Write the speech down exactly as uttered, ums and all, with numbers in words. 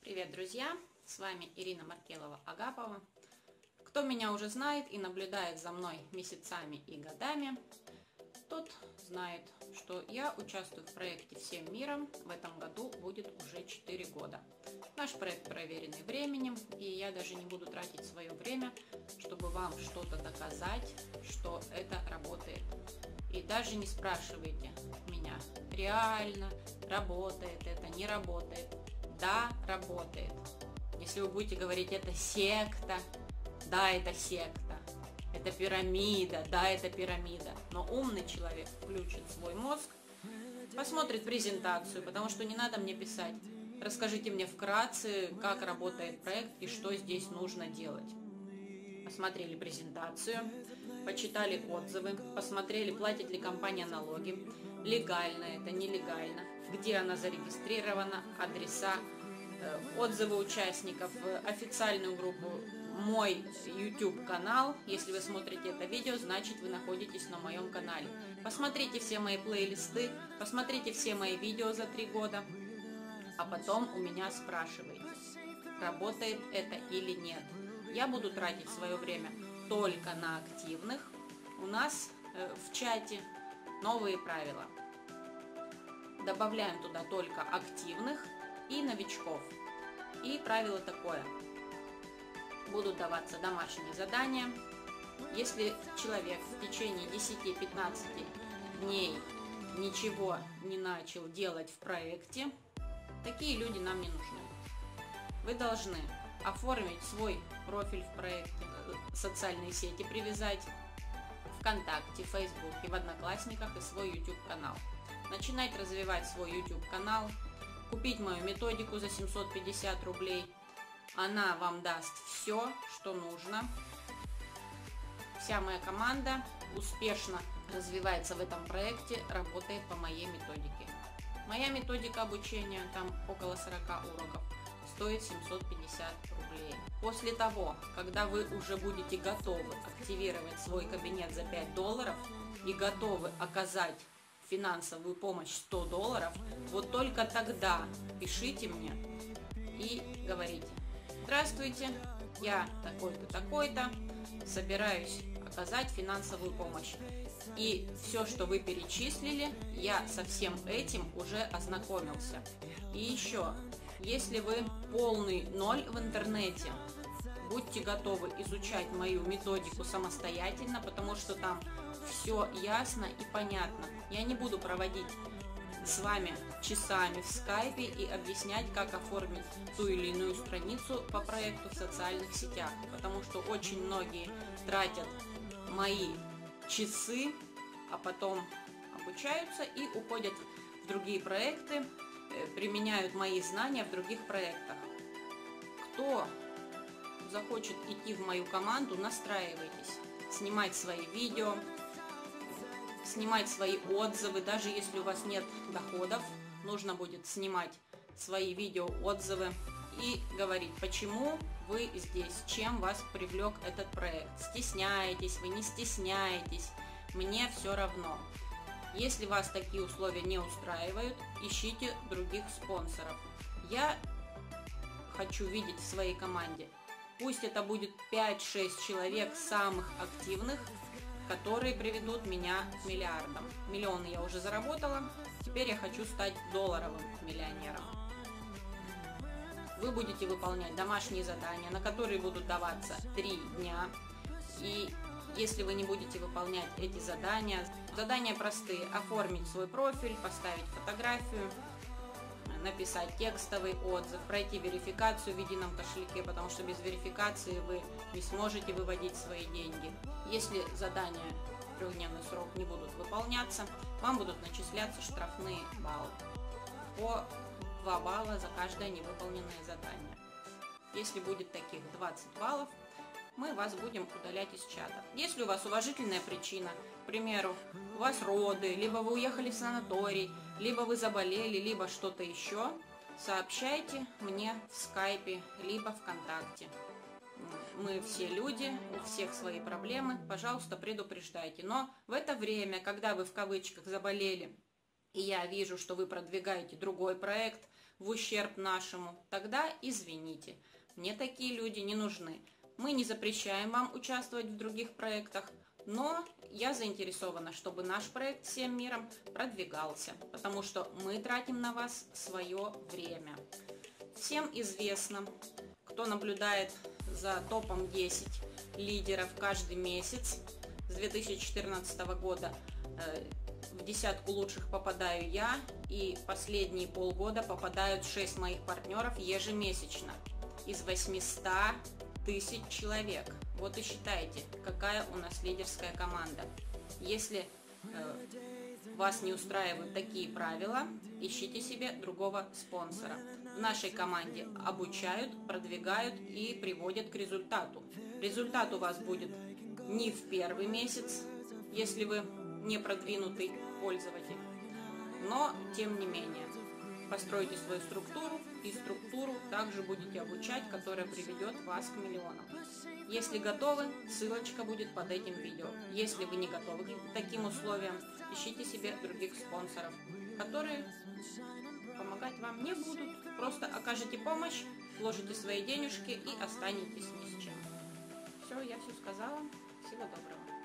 Привет, друзья! С вами Ирина Маркелова-Агапова. Кто меня уже знает и наблюдает за мной месяцами и годами, тот знает, что я участвую в проекте «Всем миром». В этом году будет уже четыре года. Наш проект проверенный временем, и я даже не буду тратить свое время, чтобы вам что-то доказать, что это работает. И даже не спрашивайте меня, реально работает это, не работает. Да, работает. Если вы будете говорить, это секта, да, это секта. Это пирамида, да, это пирамида. Но умный человек включит свой мозг, посмотрит презентацию, потому что не надо мне писать. Расскажите мне вкратце, как работает проект и что здесь нужно делать. Посмотрели презентацию, почитали отзывы, посмотрели, платит ли компания налоги, легально это, нелегально, где она зарегистрирована, адреса, отзывы участников, официальную группу, мой YouTube канал. Если вы смотрите это видео, значит вы находитесь на моем канале. Посмотрите все мои плейлисты, посмотрите все мои видео за три года, а потом у меня спрашивайте, работает это или нет. Я буду тратить свое время только на активных. У нас э, в чате новые правила. Добавляем туда только активных и новичков. И правило такое. Будут даваться домашние задания. Если человек в течение десяти-пятнадцати дней ничего не начал делать в проекте, такие люди нам не нужны. Вы должны оформить свой профиль в проекте, социальные сети привязать, ВКонтакте, в Фейсбуке, в Одноклассниках и свой YouTube канал. Начинать развивать свой YouTube канал, купить мою методику за семьсот пятьдесят рублей. Она вам даст все, что нужно. Вся моя команда успешно развивается в этом проекте, работает по моей методике. Моя методика обучения, там около сорока уроков, стоит семьсот пятьдесят рублей. После того, когда вы уже будете готовы активировать свой кабинет за пять долларов и готовы оказать финансовую помощь сто долларов, вот только тогда пишите мне и говорите: здравствуйте, я такой-то, такой-то, собираюсь оказать финансовую помощь. И все, что вы перечислили, я со всем этим уже ознакомился. И еще, если вы полный ноль в интернете, будьте готовы изучать мою методику самостоятельно, потому что там все ясно и понятно. Я не буду проводить с вами часами в скайпе и объяснять, как оформить ту или иную страницу по проекту в социальных сетях, потому что очень многие тратят мои часы, а потом обучаются и уходят в другие проекты, применяют мои знания в других проектах. Кто захочет идти в мою команду, настраивайтесь, снимать свои видео, снимать свои отзывы. Даже если у вас нет доходов, нужно будет снимать свои видео, отзывы и говорить, почему вы здесь, чем вас привлек этот проект. Стесняетесь вы, не стесняетесь, мне все равно. Если вас такие условия не устраивают, ищите других спонсоров. Я хочу видеть в своей команде, пусть это будет пять-шесть человек самых активных, которые приведут меня к миллиардам. Миллионы я уже заработала, теперь я хочу стать долларовым миллионером. Вы будете выполнять домашние задания, на которые будут даваться три дня. И если вы не будете выполнять эти задания, задания простые: оформить свой профиль, поставить фотографию, написать текстовый отзыв, пройти верификацию в едином кошельке, потому что без верификации вы не сможете выводить свои деньги. Если задания в трехдневный срок не будут выполняться, вам будут начисляться штрафные баллы по два балла за каждое невыполненное задание. Если будет таких двадцать баллов, мы вас будем удалять из чата. Если у вас уважительная причина, к примеру, у вас роды, либо вы уехали в санаторий, либо вы заболели, либо что-то еще, сообщайте мне в скайпе, либо ВКонтакте. Мы все люди, у всех свои проблемы, пожалуйста, предупреждайте. Но в это время, когда вы в кавычках заболели, и я вижу, что вы продвигаете другой проект, в ущерб нашему, тогда извините, мне такие люди не нужны. Мы не запрещаем вам участвовать в других проектах, но я заинтересована, чтобы наш проект «Всем миром» продвигался, потому что мы тратим на вас свое время. Всем известно, кто наблюдает за топом десять лидеров каждый месяц с две тысячи четырнадцатого года, в десятку лучших попадаю я, и последние полгода попадают шесть моих партнеров ежемесячно из восьмисот тысяч человек. Вот и считайте, какая у нас лидерская команда. Если э, вас не устраивают такие правила, ищите себе другого спонсора. В нашей команде обучают, продвигают и приводят к результату. Результат у вас будет не в первый месяц, если вы не продвинутый пользователь, но тем не менее постройте свою структуру, и структуру также будете обучать, которая приведет вас к миллионам. Если готовы, ссылочка будет под этим видео. Если вы не готовы к таким условиям, ищите себе других спонсоров, которые помогать вам не будут. Просто окажете помощь, вложите свои денежки и останетесь ни с чем. Все, я все сказала. Всего доброго.